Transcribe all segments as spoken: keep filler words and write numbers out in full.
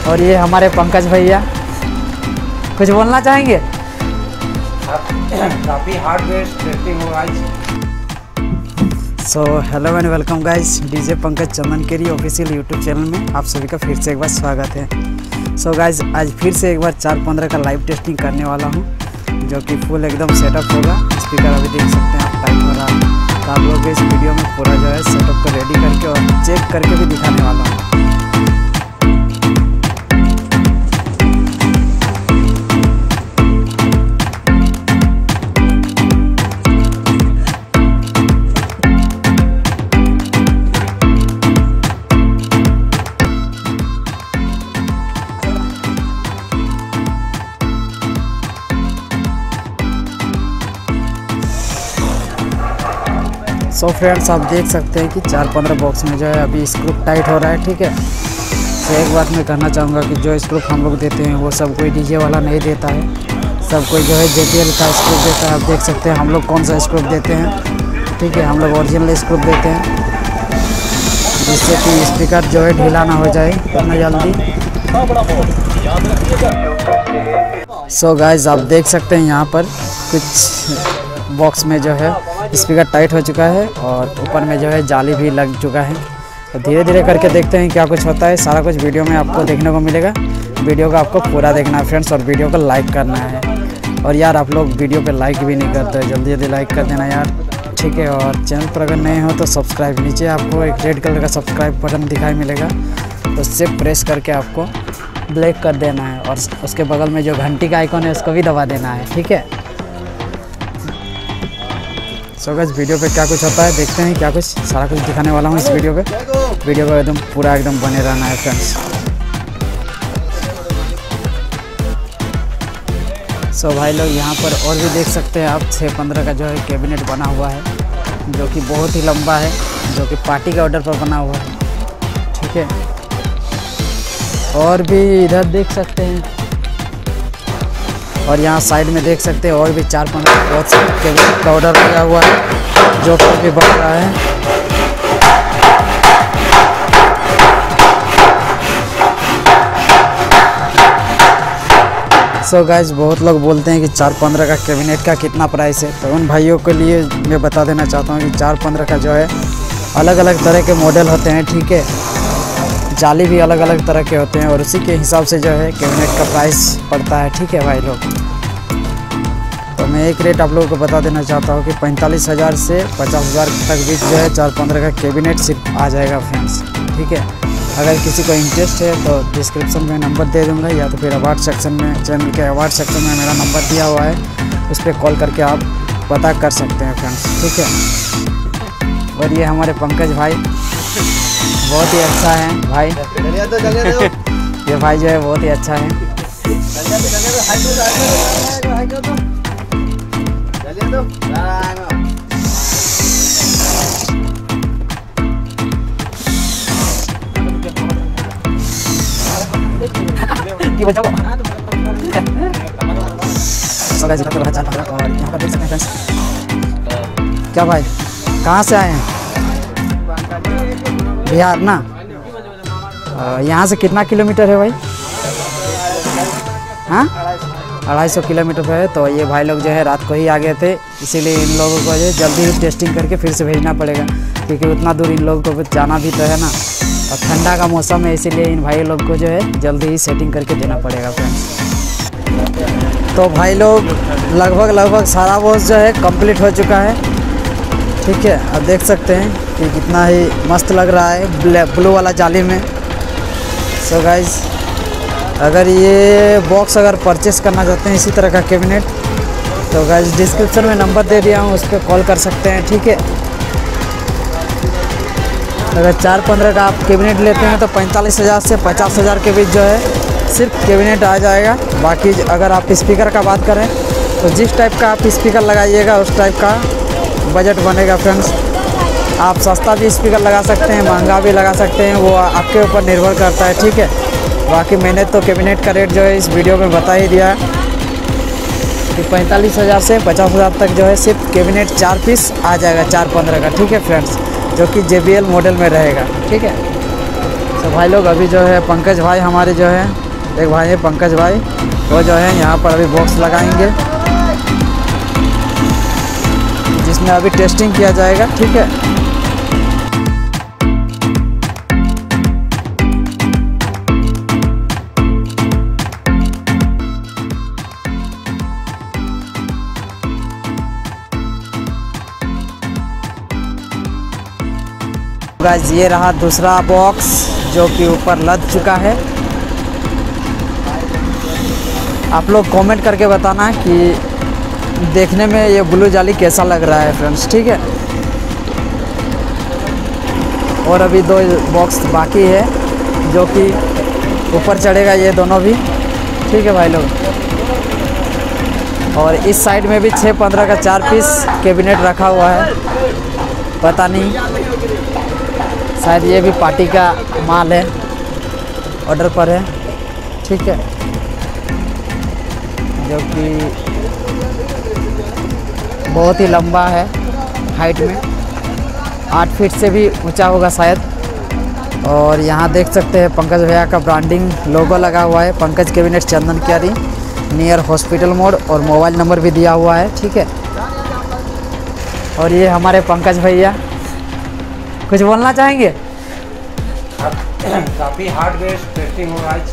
और ये हमारे पंकज भैया, कुछ बोलना चाहेंगे? काफ़ी हार्ड बेस टेस्टिंग हो guys. So hello and welcome guys, DJ Pankaj Chandankeri official YouTube channel में आप सभी का फिर से एक बार स्वागत है। सो so गाइस, आज फिर से एक बार चार पंद्रह का लाइव टेस्टिंग करने वाला हूँ, जो कि फुल एकदम सेटअप होगा। स्पीकर अभी देख सकते हैं आप टाइप हो रहा है, तो आप लोग इस वीडियो में पूरा जो है सेटअप को रेडी करके और चेक करके भी दिखाने वाला हूँ। सो so फ्रेंड्स, आप देख सकते हैं कि चार पंद्रह बॉक्स में जो है अभी स्क्रू टाइट हो रहा है, ठीक है। तो एक बात मैं कहना चाहूँगा कि जो स्क्रू हम लोग देते हैं वो सब कोई डीजे वाला नहीं देता है, सब कोई जो है जे बी एल का स्क्रू देता है। आप देख सकते हैं हम लोग कौन सा स्क्रू देते हैं, ठीक है। हम लोग ओरिजिनल स्क्रू देते हैं, जिससे कि स्पीकर जो है ढीला ना हो जाए इतना जल्दी। सो गाइस, आप देख सकते हैं यहाँ पर कुछ बॉक्स में जो है स्पीकर टाइट हो चुका है और ऊपर में जो है जाली भी लग चुका है। तो धीरे धीरे करके देखते हैं क्या कुछ होता है। सारा कुछ वीडियो में आपको देखने को मिलेगा। वीडियो को आपको पूरा देखना है फ्रेंड्स, और वीडियो को लाइक करना है। और यार, आप लोग वीडियो पे लाइक भी नहीं करते, जल्दी जल्दी लाइक कर देना यार, ठीक है। और चैनल पर अगर नए हो तो सब्सक्राइब, नीचे आपको एक रेड कलर का सब्सक्राइब बटन दिखाई मिलेगा, तो उससे प्रेस करके आपको ब्लैक कर देना है। और उसके बगल में जो घंटी का आइकॉन है उसको भी दबा देना है, ठीक है। सो गाइस, वीडियो पे क्या कुछ होता है देखते हैं, क्या कुछ सारा कुछ दिखाने वाला हूँ इस वीडियो पे। वीडियो को एकदम पूरा एकदम बने रहना है फ्रेंड्स। सो भाई लोग, यहाँ पर और भी देख सकते हैं आप छः पंद्रह का जो है कैबिनेट बना हुआ है, जो कि बहुत ही लंबा है, जो कि पार्टी के ऑर्डर पर बना हुआ है, ठीक है। और भी इधर देख सकते हैं, और यहाँ साइड में देख सकते हैं और भी चार पंद्रह बहुत कैबिनेट का ऑर्डर लगा हुआ है, जो कि भी बढ़ रहा है। सो so गाइस, बहुत लोग बोलते हैं कि चार पंद्रह का कैबिनेट का कितना प्राइस है, तो उन भाइयों के लिए मैं बता देना चाहता हूँ कि चार पंद्रह का जो है अलग अलग तरह के मॉडल होते हैं, ठीक है। जाली भी अलग अलग तरह के होते हैं और उसी के हिसाब से जो है कैबिनेट का प्राइस पड़ता है, ठीक है भाई लोग। तो मैं एक रेट आप लोगों को बता देना चाहता हूँ कि पैंतालीस हज़ार से पचास हज़ार तक बीच जो है चार पंद्रह का कैबिनेट सिर्फ आ जाएगा फ्रेंड्स, ठीक है। अगर किसी को इंटरेस्ट है तो डिस्क्रिप्शन में नंबर दे दूँगा, या तो फिर अवार्ड सेक्शन में, चैनल के अवार्ड सेक्शन में मेरा नंबर दिया हुआ है, उस पर कॉल करके आप पता कर सकते हैं फ्रेंड्स, ठीक है। और ये हमारे पंकज भाई बहुत ही अच्छा है भाई। ये भाई जो है बहुत ही अच्छा है। क्या भाई, कहाँ से आए हैं? बिहार ना? यहाँ से कितना किलोमीटर है भाई? हाँ, अढ़ाई सौ किलोमीटर पे है। तो ये भाई लोग जो है रात को ही आ गए थे, इसीलिए इन लोगों को जो है जल्दी ही टेस्टिंग करके फिर से भेजना पड़ेगा, क्योंकि उतना दूर इन लोगों को जाना भी तो है ना, और ठंडा का मौसम है, इसीलिए इन भाई लोग को जो है जल्दी ही सेटिंग करके देना पड़ेगा फ्रेंड्स। तो भाई लोग लगभग लगभग सारा बॉक्स जो है कंप्लीट हो चुका है, ठीक है। अब देख सकते हैं कि कितना ही मस्त लग रहा है ब्लू वाला जाली में। सो गाइस, अगर ये बॉक्स अगर परचेस करना चाहते हैं इसी तरह का कैबिनेट, तो गाइस डिस्क्रिप्शन में नंबर दे दिया हूँ, उस पर कॉल कर सकते हैं, ठीक है। अगर चार पंद्रह का आप कैबिनेट लेते हैं तो पैंतालीस हज़ार से पचास हज़ार के बीच जो है सिर्फ कैबिनेट आ जाएगा। बाकी अगर आप स्पीकर का बात करें तो जिस टाइप का आप स्पीकर लगाइएगा उस टाइप का बजट बनेगा फ्रेंड्स। आप सस्ता भी स्पीकर लगा सकते हैं, महंगा भी लगा सकते हैं, वो आपके ऊपर निर्भर करता है, ठीक है। बाकी मैंने तो कैबिनेट का रेट जो है इस वीडियो में बता ही दिया कि पैंतालीस हज़ार से पचास हज़ार तक जो है सिर्फ कैबिनेट चार पीस आ जाएगा, चार पंद्रह का, ठीक है फ्रेंड्स, जो कि जे बी एल मॉडल में रहेगा, ठीक है। तो तो भाई लोग अभी जो है पंकज भाई हमारे जो है एक भाई है पंकज भाई, वो जो है यहाँ पर अभी बॉक्स लगाएंगे जिसमें अभी टेस्टिंग किया जाएगा। ठीक है, गाइस ये रहा दूसरा बॉक्स जो कि ऊपर लद चुका है। आप लोग कमेंट करके बताना कि देखने में ये ब्लू जाली कैसा लग रहा है फ्रेंड्स। ठीक है, और अभी दो बॉक्स बाकी है जो कि ऊपर चढ़ेगा ये दोनों भी। ठीक है भाई लोग, और इस साइड में भी छः पंद्रह का चार पीस कैबिनेट रखा हुआ है, पता नहीं शायद ये भी पार्टी का माल है, ऑर्डर पर है। ठीक है, जो कि बहुत ही लंबा है, हाइट में आठ फीट से भी ऊंचा होगा शायद। और यहाँ देख सकते हैं पंकज भैया का ब्रांडिंग लोगो लगा हुआ है, पंकज कैबिनेट चंदन क्यारी नियर हॉस्पिटल मोड़, और मोबाइल नंबर भी दिया हुआ है। ठीक है, और ये हमारे पंकज भैया कुछ बोलना चाहेंगे? काफ़ी हार्ड बेस टेस्टिंग होगा आज।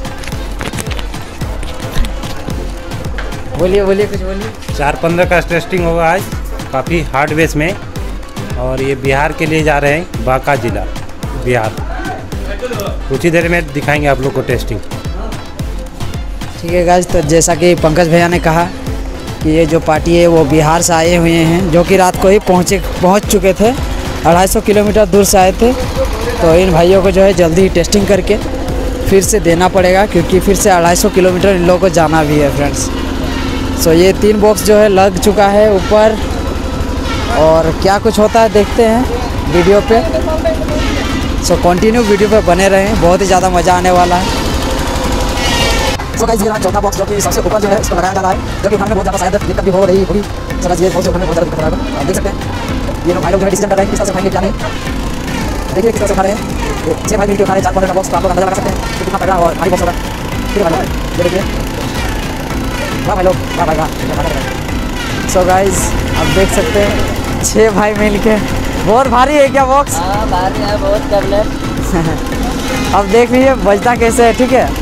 बोलिए बोलिए कुछ बोलिए। चार पंद्रह का टेस्टिंग होगा आज, काफ़ी हार्ड बेस में, और ये बिहार के लिए जा रहे हैं, बांका जिला बिहार। कुछ ही देर में दिखाएंगे आप लोग को टेस्टिंग। ठीक है गाइस, तो जैसा कि पंकज भैया ने कहा कि ये जो पार्टी है वो बिहार से आए हुए हैं, जो कि रात को ही पहुँचे पहुँच चुके थे, अढ़ाई सौ किलोमीटर दूर से आए थे। तो इन भाइयों को जो है जल्दी ही टेस्टिंग करके फिर से देना पड़ेगा, क्योंकि फिर से अढ़ाई सौ किलोमीटर इन लोगों को जाना भी है फ्रेंड्स। सो ये तीन बॉक्स जो है लग चुका है ऊपर, और क्या कुछ होता है देखते हैं वीडियो पे। सो कंटिन्यू वीडियो पे बने रहें, बहुत ही ज़्यादा मज़ा आने वाला है। सो गाइस ये रहा चौथा बॉक्स जो कि सबसे ऊपर जो है इसको लगाया जा रहा है, जो कि उठाने में बहुत ज़्यादा शायद दिक्कत भी हो रही होगी। सो गाइस ये बॉक्स उठाने में बहुत ज़्यादा दिक्कत हो रहा है, आप देख सकते हैं। ये लोग भाई लोग जो है डिसीजन कर रहे हैं किस तरह से उठाएंगे क्या नहीं। देखिए किस तरह से उठा रहे हैं, छः भाई मिलकर उठा रहे हैं चार पंद्रह का बॉक्स, तो आप लोग अंदाजा लगा सकते हैं कि कितना तगड़ा और भारी बॉक्स होगा। ठीक है भाई लोग, ये देखिए, वाह भाई लोग, वाह भाई वाह। सो गाइस आप देख सकते हैं छः भाई मिल के, बहुत भारी है क्या बॉक्स? हाँ भारी है, बहुत कर ले। अब देख लीजिए बजता कैसे है। ठीक है,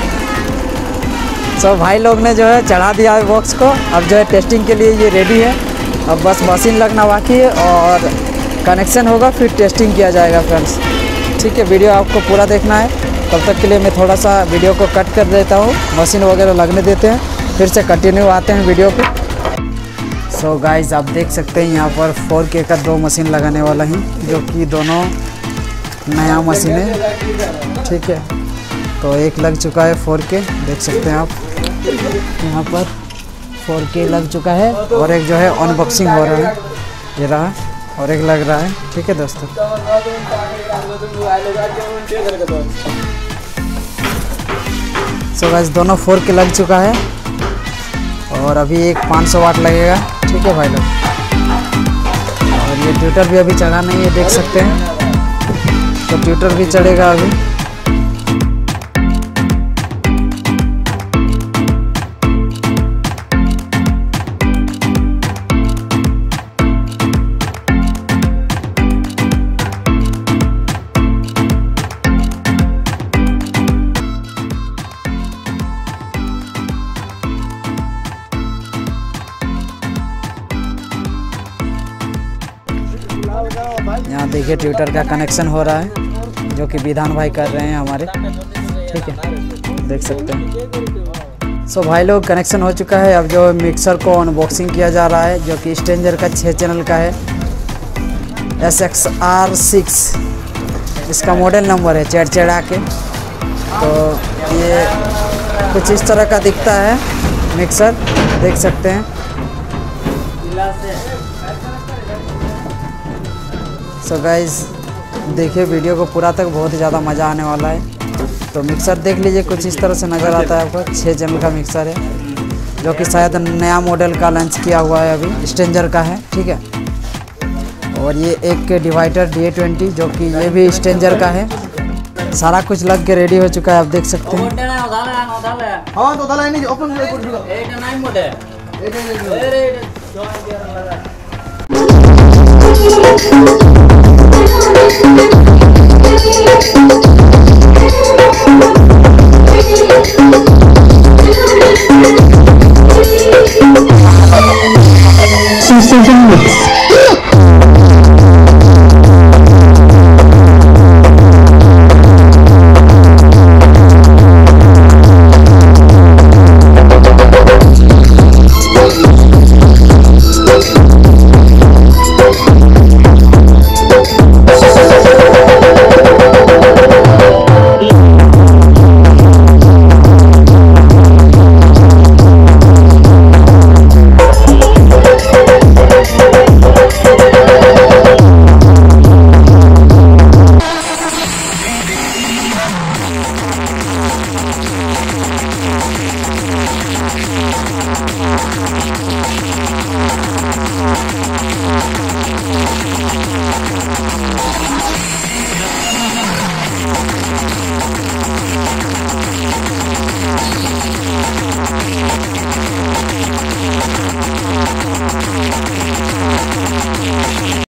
सो भाई लोग ने जो है चढ़ा दिया है बॉक्स को, अब जो है टेस्टिंग के लिए ये रेडी है। अब बस मशीन लगना बाकी है और कनेक्शन होगा, फिर टेस्टिंग किया जाएगा फ्रेंड्स। ठीक है, वीडियो आपको पूरा देखना है, तब तक के लिए मैं थोड़ा सा वीडियो को कट कर देता हूँ, मशीन वगैरह लगने देते हैं, फिर से कंटिन्यू आते हैं वीडियो पे। सो गाइस आप देख सकते हैं यहाँ पर फोर के का दो मशीन लगाने वाला है, जो कि दोनों नया मशीन है। ठीक है, तो एक लग चुका है फोर के, देख सकते हैं आप यहाँ पर फोर के लग चुका है, और एक जो है अनबॉक्सिंग हो रहा है, ये रहा, और एक लग रहा है। ठीक है दोस्तों, सो गाइस दोनों फोर के लग चुका है, और अभी एक पाँच सौ वाट लगेगा। ठीक है भाई लोग, और ये ट्यूटर भी अभी चढ़ा नहीं है, देख सकते हैं, तो ट्यूटर भी चढ़ेगा अभी। यहाँ देखिए ट्यूटर का कनेक्शन हो रहा है, जो कि विधान भाई कर रहे हैं हमारे। ठीक है, देख सकते हैं। सो भाई लोग कनेक्शन हो चुका है, अब जो मिक्सर को अनबॉक्सिंग किया जा रहा है, जो कि स्ट्रेंजर का छः चैनल का है, एस एक्स आर सिक्स इसका मॉडल नंबर है, चढ़ के। तो ये कुछ इस तरह का दिखता है मिक्सर, देख सकते हैं। सो गाइस देखिए वीडियो को पूरा तक, बहुत ही ज़्यादा मज़ा आने वाला है। तो मिक्सर देख लीजिए, कुछ इस तरह से नज़र आता है आपको, छः चैनल का मिक्सर है, जो कि शायद नया मॉडल का लॉन्च किया हुआ है, अभी स्ट्रेंजर का है। ठीक है, और ये एक के डिवाइडर डी ए ट्वेंटी, जो कि ये भी स्ट्रेंजर का है। सारा कुछ लग के रेडी हो चुका है, आप देख सकते हैं। हाँ तो दाला नहीं ओपन कर दो। Thank you.